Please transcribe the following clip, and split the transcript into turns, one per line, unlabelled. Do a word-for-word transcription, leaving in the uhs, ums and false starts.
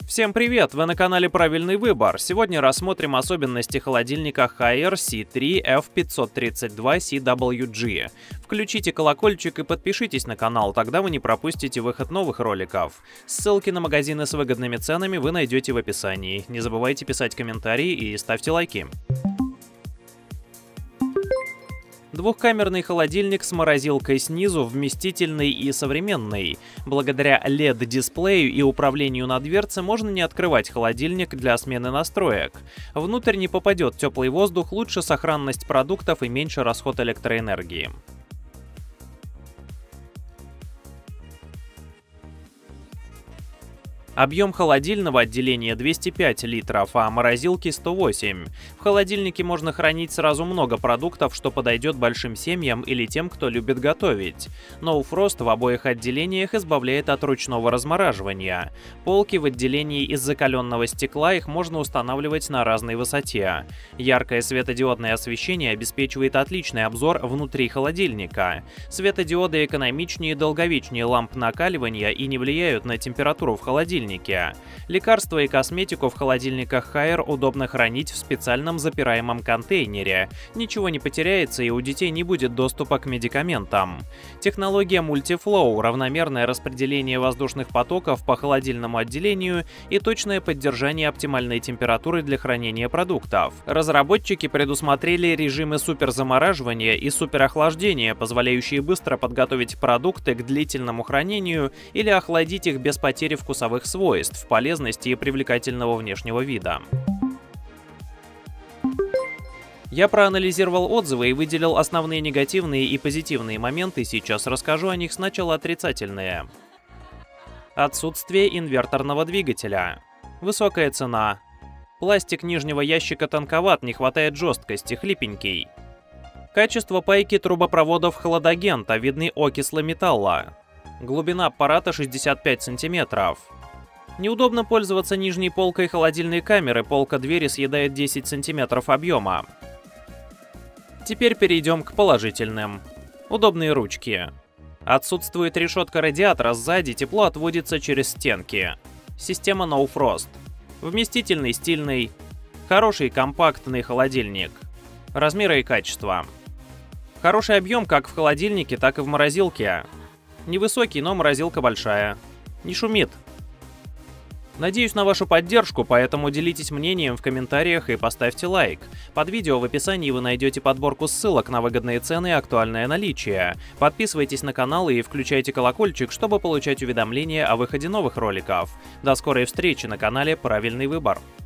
Всем привет! Вы на канале Правильный выбор. Сегодня рассмотрим особенности холодильника Haier си три эф пятьсот тридцать два си дабл ю джи. Включите колокольчик и подпишитесь на канал, тогда вы не пропустите выход новых роликов. Ссылки на магазины с выгодными ценами вы найдете в описании. Не забывайте писать комментарии и ставьте лайки. Двухкамерный холодильник с морозилкой снизу, вместительный и современный. Благодаря эл и ди-дисплею и управлению на дверце можно не открывать холодильник для смены настроек. Внутрь не попадет теплый воздух, лучше сохранность продуктов и меньше расход электроэнергии. Объем холодильного отделения двести пять литров, а морозилки сто восемь. В холодильнике можно хранить сразу много продуктов, что подойдет большим семьям или тем, кто любит готовить. No Frost в обоих отделениях избавляет от ручного размораживания. Полки в отделении из закаленного стекла, их можно устанавливать на разной высоте. Яркое светодиодное освещение обеспечивает отличный обзор внутри холодильника. Светодиоды экономичнее и долговечнее ламп накаливания и не влияют на температуру в холодильнике. Лекарства и косметику в холодильниках Haier удобно хранить в специальном запираемом контейнере. Ничего не потеряется и у детей не будет доступа к медикаментам. Технология Multiflow, равномерное распределение воздушных потоков по холодильному отделению и точное поддержание оптимальной температуры для хранения продуктов. Разработчики предусмотрели режимы суперзамораживания и суперохлаждения, позволяющие быстро подготовить продукты к длительному хранению или охладить их без потери вкусовых свойств, полезности и привлекательного внешнего вида. Я проанализировал отзывы и выделил основные негативные и позитивные моменты, сейчас расскажу о них, сначала отрицательные. Отсутствие инверторного двигателя. Высокая цена. Пластик нижнего ящика тонковат, не хватает жесткости, хлипенький. Качество пайки трубопроводов хладагента, видны окислы металла. Глубина аппарата шестьдесят пять сантиметров. Неудобно пользоваться нижней полкой холодильной камеры, полка двери съедает десять сантиметров объема. Теперь перейдем к положительным. Удобные ручки. Отсутствует решетка радиатора сзади, тепло отводится через стенки. Система No Frost. Вместительный, стильный. Хороший компактный холодильник. Размеры и качество. Хороший объем как в холодильнике, так и в морозилке. Невысокий, но морозилка большая. Не шумит. Надеюсь на вашу поддержку, поэтому делитесь мнением в комментариях и поставьте лайк. Под видео в описании вы найдете подборку ссылок на выгодные цены и актуальное наличие. Подписывайтесь на канал и включайте колокольчик, чтобы получать уведомления о выходе новых роликов. До скорой встречи на канале Правильный выбор.